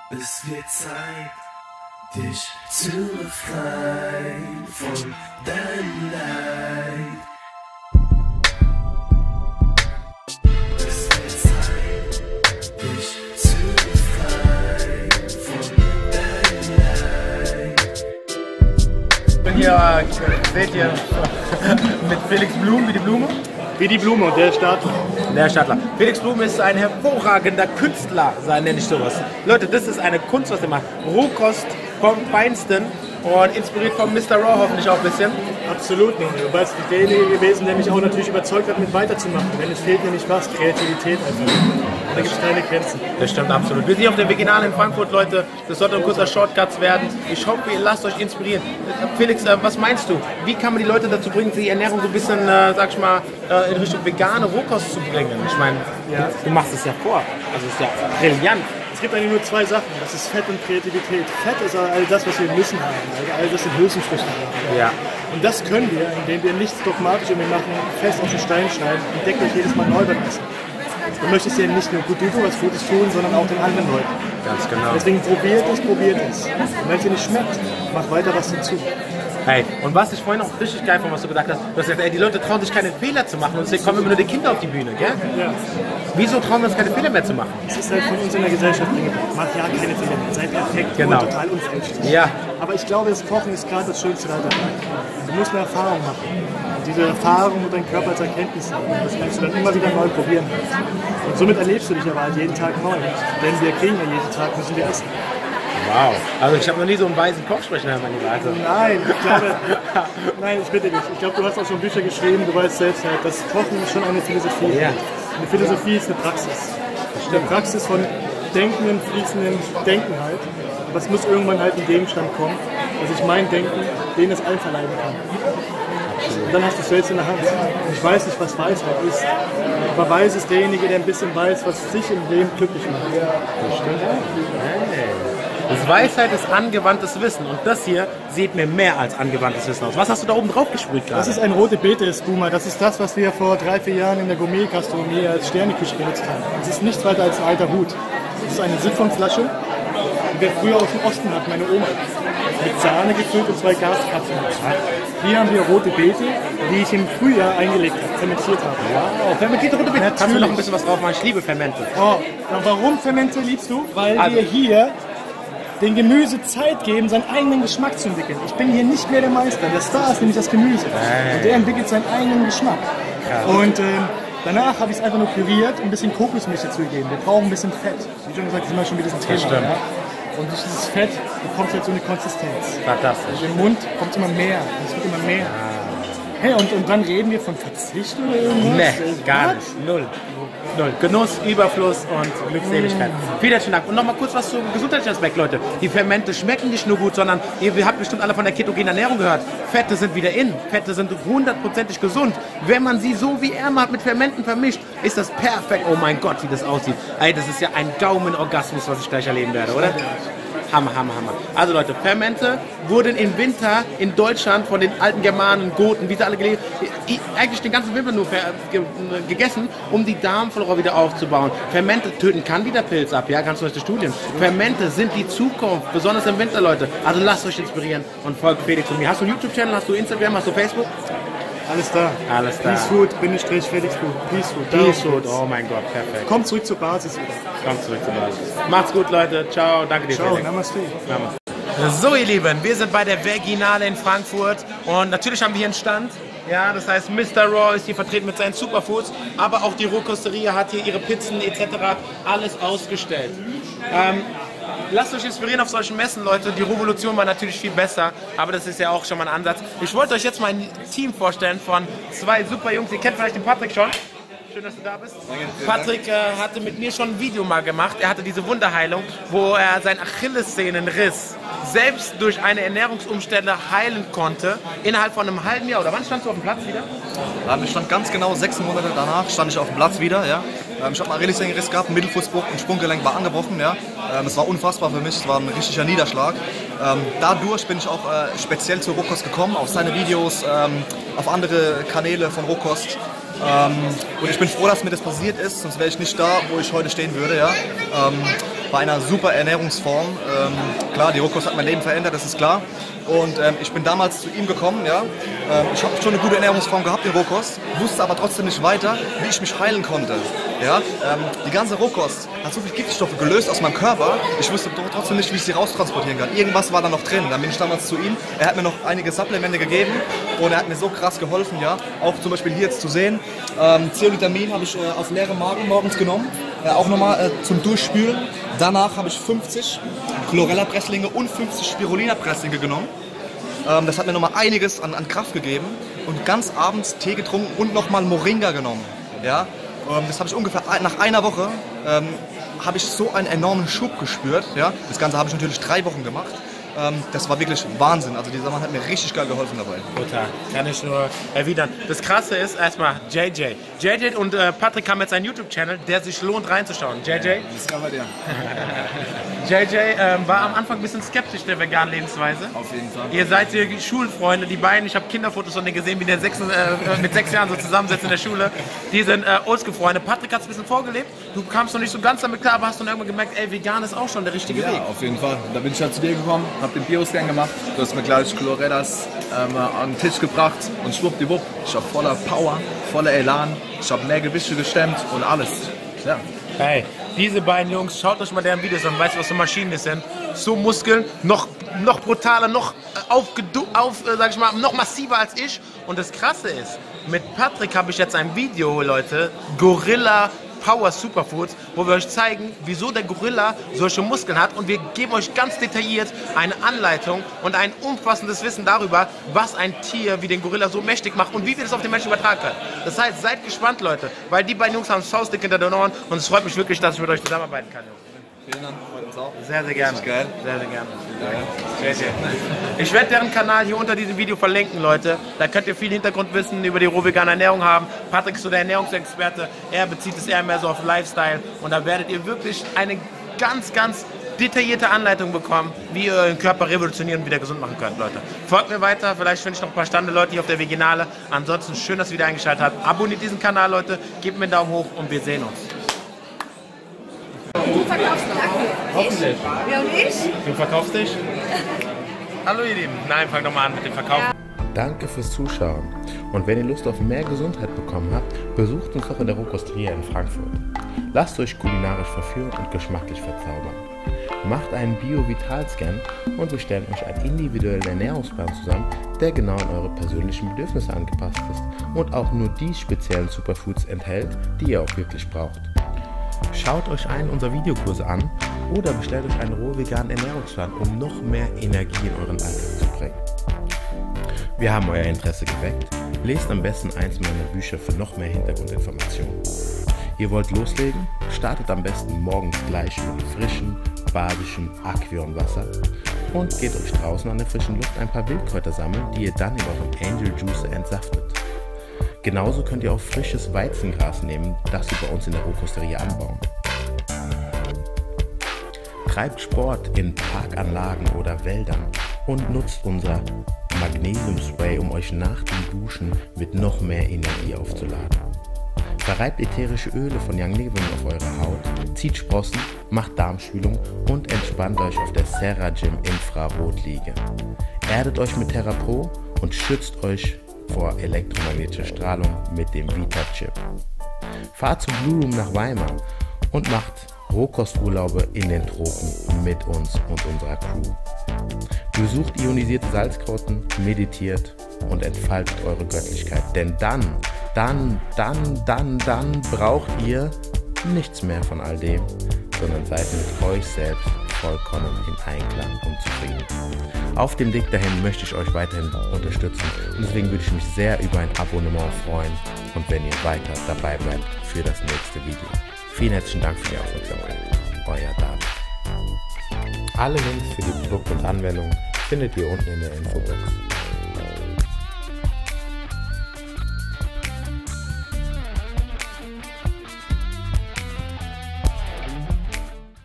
Es wird Zeit, dich zu befreien von deinem Leid. Es wird Zeit, dich zu befreien von deinem Leid. Ich bin hier, seht ihr, mit Felix Blum, wie die Blume? Wie die Blume und der Stadler. Der Stadler. Felix Blum ist ein hervorragender Künstler, nenne ich sowas. Leute, das ist eine Kunst, was er macht. Rohkost vom Feinsten und inspiriert von Mr. Raw hoffentlich auch ein bisschen. Absolut nicht. Du bist derjenige gewesen, der mich auch natürlich überzeugt hat, mit weiterzumachen. Denn es fehlt nämlich was, Kreativität einfach. Da gibt es keine Grenzen. Das stimmt absolut. Wir sind hier auf der Veginale in Frankfurt, Leute. Das sollte ein kurzer Shortcut werden. Ich hoffe, ihr lasst euch inspirieren. Felix, was meinst du? Wie kann man die Leute dazu bringen, die Ernährung so ein bisschen, sag ich mal, in Richtung vegane Rohkost zu bringen? Ich meine, ja, du machst es ja vor. Also es ist ja brillant. Es gibt eigentlich nur zwei Sachen, das ist Fett und Kreativität. Fett ist all das, was wir müssen haben, also all das sind Hülsenfrüchte. Ja. Und das können wir, indem wir nichts dogmatisch und wir machen fest auf den Stein schneiden und deckt euch jedes Mal neu beim Essen. Du möchtest ja nicht nur gut du was Gutes tun, sondern auch den anderen Leuten. Ganz genau. Deswegen probiert es. Und wenn es dir nicht schmeckt, mach weiter was dazu. Hey, und was ich vorhin auch richtig geil fand, was du gesagt hast, du hast gesagt, ey, die Leute trauen sich keine Fehler zu machen und deswegen kommen immer nur die Kinder auf die Bühne, gell? Ja. Wieso trauen wir uns keine Fehler mehr zu machen? Es ist halt von uns in der Gesellschaft eingebaut. Mach ja keine Fehler mehr, sei perfekt Genau. und total unfälschlich. Ja. Aber ich glaube, das Kochen ist gerade das Schönste daran. Du musst eine Erfahrung machen. Und diese Erfahrung und dein Körper als Erkenntnis haben. Das kannst du dann immer wieder neu probieren. Und somit erlebst du dich aber halt jeden Tag neu. Denn wir kriegen ja jeden Tag, müssen wir essen. Wow. Also ich habe noch nie so einen weisen Koch sprechen hören, mein Lieber. Also. Nein, ich glaube, nein, ich bitte dich. Ich glaube, du hast auch schon Bücher geschrieben, du weißt selbst halt, das Kochen ist schon eine Philosophie. Ja. Eine Philosophie ist eine Praxis. Eine Praxis von denkenden, fließenden Denken halt. Aber es muss irgendwann halt ein Gegenstand kommen, dass ich mein Denken denen es einverleiben kann. Und dann hast du es selbst in der Hand. Und ich weiß nicht, was Weisheit ist. Aber Weis ist derjenige, der ein bisschen weiß, was sich im Leben glücklich macht. Das stimmt. Hey. Das Weisheit ist angewandtes Wissen und das hier sieht mir mehr als angewandtes Wissen aus. Was hast du da oben drauf gesprüht gerade? Das ist ein rote Beete-Spuma. Das ist das, was wir vor 3-4 Jahren in der Gourmet-Gastronomie als Sterneküche benutzt haben. Das ist nichts weiter als ein alter Hut. Das ist eine Siphonflasche, die wir früher aus dem Osten hatten, meine Oma. Mit Sahne gefüllt und 2 Gaskapseln. Hier haben wir rote Beete, die ich im Frühjahr eingelegt habe, fermentiert habe. Wow, fermentierte rote Beete. Kannst du noch ein bisschen was drauf machen? Ich liebe Fermente. Oh, warum Fermente liebst du? Weil wir hier dem Gemüse Zeit geben, seinen eigenen Geschmack zu entwickeln. Ich bin hier nicht mehr der Meister. Der Star ist nämlich das Gemüse. Und der entwickelt seinen eigenen Geschmack. Und danach habe ich es einfach nur püriert und ein bisschen Kokosmilch dazugegeben. Wir brauchen ein bisschen Fett. Wie schon gesagt, sind wir schon wieder ein Thema. Stimmt. Ja? Und durch dieses Fett bekommt es jetzt so eine Konsistenz. Fantastisch. Und im Mund kommt es immer mehr. Es wird immer mehr. Hey, und dann reden wir von Verzicht oder irgendwas? Nee, gar nicht. Null. Genuss, Überfluss und Glückseligkeit. Vielen herzlichen Dank. Und nochmal kurz was zum gesundheitlichen Aspekt, Leute. Die Fermente schmecken nicht nur gut, sondern ihr habt bestimmt alle von der ketogenen Ernährung gehört. Fette sind wieder in. Fette sind 100%ig gesund. Wenn man sie so wie er macht mit Fermenten vermischt, ist das perfekt. Oh mein Gott, wie das aussieht. Ey, das ist ja ein Gaumenorgasmus, was ich gleich erleben werde, oder? Hammer. Also Leute, Fermente wurden im Winter in Deutschland von den alten Germanen, Goten, wie sie alle gelebt, eigentlich den ganzen Winter nur gegessen, um die Darmflora wieder aufzubauen. Fermente töten Candida-Pilz ab, ja, ganz neueste Studien. Fermente sind die Zukunft, besonders im Winter, Leute. Also lasst euch inspirieren und folgt Felix und mir. Hast du einen YouTube-Channel, hast du Instagram, hast du Facebook? Alles da. Alles da. Peacefood, Felix Food. Peacefood. Peacefood, oh mein Gott, perfekt. Kommt zurück zur Basis wieder. Kommt zurück zur Basis. Macht's gut, Leute. Ciao, danke dir, Ciao, Felix. Namaste. So, ihr Lieben, wir sind bei der Veginale in Frankfurt und natürlich haben wir hier einen Stand. Ja, das heißt, Mr. Raw ist hier vertreten mit seinen Superfoods, aber auch die Rohkosteria hat hier ihre Pizzen etc. alles ausgestellt. Lasst euch inspirieren auf solchen Messen, Leute. Die Revolution war natürlich viel besser, aber das ist ja auch schon mal ein Ansatz. Ich wollte euch jetzt mal ein Team vorstellen von 2 super Jungs. Ihr kennt vielleicht den Patrick schon. Schön, dass du da bist. Patrick hatte mit mir schon ein Video mal gemacht. Er hatte diese Wunderheilung, wo er seinen Achillessehnenriss selbst durch eine Ernährungsumstände heilen konnte. Innerhalb von einem halben Jahr. Oder wann standst du auf dem Platz wieder? Ich stand ganz genau 6 Monate danach, stand ich auf dem Platz wieder. Ja. Ich habe einen Achillessehnenriss gehabt, einen Mittelfußbruch, ein Sprunggelenk war angebrochen. Ja. Es war unfassbar für mich, es war ein richtiger Niederschlag. Dadurch bin ich auch speziell zu Rohkost gekommen, auf seine Videos, auf andere Kanäle von Rohkost. Und ich bin froh, dass mir das passiert ist, sonst wäre ich nicht da, wo ich heute stehen würde. Ja? bei einer super Ernährungsform. Klar, die Rohkost hat mein Leben verändert, das ist klar. Und ich bin damals zu ihm gekommen, ja. Ich habe schon eine gute Ernährungsform gehabt in Rohkost, wusste aber trotzdem nicht weiter, wie ich mich heilen konnte. Ja. Die ganze Rohkost hat so viele Giftstoffe gelöst aus meinem Körper, ich wusste trotzdem nicht, wie ich sie raustransportieren kann. Irgendwas war da noch drin. Dann bin ich damals zu ihm, er hat mir noch einige Supplemente gegeben und er hat mir so krass geholfen, ja. Auch zum Beispiel hier jetzt zu sehen, Zeolithamin habe ich auf leerem Magen morgens genommen, auch nochmal zum Durchspülen. Danach habe ich 50 Chlorella-Presslinge und 50 Spirulina-Presslinge genommen. Das hat mir nochmal einiges an Kraft gegeben und ganz abends Tee getrunken und nochmal Moringa genommen. Ja? Das habe ich ungefähr nach einer Woche, habe ich so einen enormen Schub gespürt. Ja? Das Ganze habe ich natürlich 3 Wochen gemacht. Das war wirklich Wahnsinn. Also dieser Mann hat mir richtig geil geholfen dabei. Total, kann ich nur erwidern. Das Krasse ist erstmal JJ. JJ und Patrick haben jetzt einen YouTube-Channel, der sich lohnt reinzuschauen. JJ? Das kann man dir. JJ war am Anfang ein bisschen skeptisch der veganen Lebensweise. Auf jeden Fall. Ihr seid hier Schulfreunde, die beiden. Ich habe Kinderfotos von denen gesehen, wie der mit 6 Jahren so zusammensetzt in der Schule. Die sind Oldschool-Freunde. Patrick hat es ein bisschen vorgelebt. Du kamst noch nicht so ganz damit klar, aber hast dann irgendwann gemerkt, ey, vegan ist auch schon der richtige Weg. Ja, auf jeden Fall. Da bin ich ja zu dir gekommen, hab den Bioscan gemacht. Du hast mir gleich Chlorellas an den Tisch gebracht und schwuppdiwupp. Ich war voller Power, voller Elan. Ich habe mehr Gewichte gestemmt und alles. Ja. Hey, diese beiden Jungs, schaut euch mal deren Videos an, weißt du, was für Maschinen das sind? So Muskeln, noch brutaler, noch sag ich mal, noch massiver als ich. Und das Krasse ist, mit Patrick habe ich jetzt ein Video, Leute, Gorilla Power Superfoods, wo wir euch zeigen, wieso der Gorilla solche Muskeln hat, und wir geben euch ganz detailliert eine Anleitung und ein umfassendes Wissen darüber, was ein Tier wie den Gorilla so mächtig macht und wie wir das auf den Menschen übertragen können. Das heißt, seid gespannt, Leute, weil die beiden Jungs haben Faustdick hinter den Ohren und es freut mich wirklich, dass ich mit euch zusammenarbeiten kann. Vielen Dank, freut uns auch. Sehr, sehr gerne. Geil. Sehr, sehr gerne. Ich werde deren Kanal hier unter diesem Video verlinken, Leute. Da könnt ihr viel Hintergrundwissen über die rohvegane Ernährung haben. Patrick ist so der Ernährungsexperte. Er bezieht es eher mehr so auf Lifestyle. Und da werdet ihr wirklich eine ganz, ganz detaillierte Anleitung bekommen, wie ihr euren Körper revolutionieren und wieder gesund machen könnt, Leute. Folgt mir weiter. Vielleicht finde ich noch ein paar spannende Leute hier auf der Veganale. Ansonsten schön, dass ihr wieder eingeschaltet habt. Abonniert diesen Kanal, Leute. Gebt mir einen Daumen hoch und wir sehen uns. Du verkaufst Lack. Hoffentlich. Ja, und ich? Du verkaufst dich? Hallo ihr Lieben. Nein, fang doch mal an mit dem Verkauf. Danke fürs Zuschauen. Und wenn ihr Lust auf mehr Gesundheit bekommen habt, besucht uns doch in der Rohkosteria in Frankfurt. Lasst euch kulinarisch verführen und geschmacklich verzaubern. Macht einen Bio-Vital-Scan und wir stellen euch einen individuellen Ernährungsplan zusammen, der genau an eure persönlichen Bedürfnisse angepasst ist und auch nur die speziellen Superfoods enthält, die ihr auch wirklich braucht. Schaut euch einen unserer Videokurse an oder bestellt euch einen roh-veganen Ernährungsplan, um noch mehr Energie in euren Alltag zu bringen. Wir haben euer Interesse geweckt. Lest am besten eins meiner Bücher für noch mehr Hintergrundinformationen. Ihr wollt loslegen? Startet am besten morgens gleich mit frischem, badischem Aquionwasser und geht euch draußen an der frischen Luft ein paar Wildkräuter sammeln, die ihr dann in eurem Angel Juicer entsaftet. Genauso könnt ihr auch frisches Weizengras nehmen, das wir bei uns in der Rohkosteria anbauen. Treibt Sport in Parkanlagen oder Wäldern und nutzt unser Magnesium-Spray, um euch nach dem Duschen mit noch mehr Energie aufzuladen. Verreibt ätherische Öle von Young Living auf eure Haut, zieht Sprossen, macht Darmspülung und entspannt euch auf der Serra Gym Infrarotliege. Erdet euch mit TerraPro und schützt euch vor elektromagnetischer Strahlung mit dem Vita-Chip. Fahrt zum Blue Room nach Weimar und macht Rohkosturlaube in den Tropen mit uns und unserer Crew. Besucht ionisierte Salzgrotten, meditiert und entfaltet eure Göttlichkeit, denn dann braucht ihr nichts mehr von all dem, sondern seid mit euch selbst vollkommen in Einklang und zufrieden. Auf dem Weg dahin möchte ich euch weiterhin unterstützen und deswegen würde ich mich sehr über ein Abonnement freuen und wenn ihr weiter dabei bleibt für das nächste Video. Vielen herzlichen Dank für die Aufmerksamkeit. Euer David. Alle Links für die Produkte und Anwendungen findet ihr unten in der Infobox.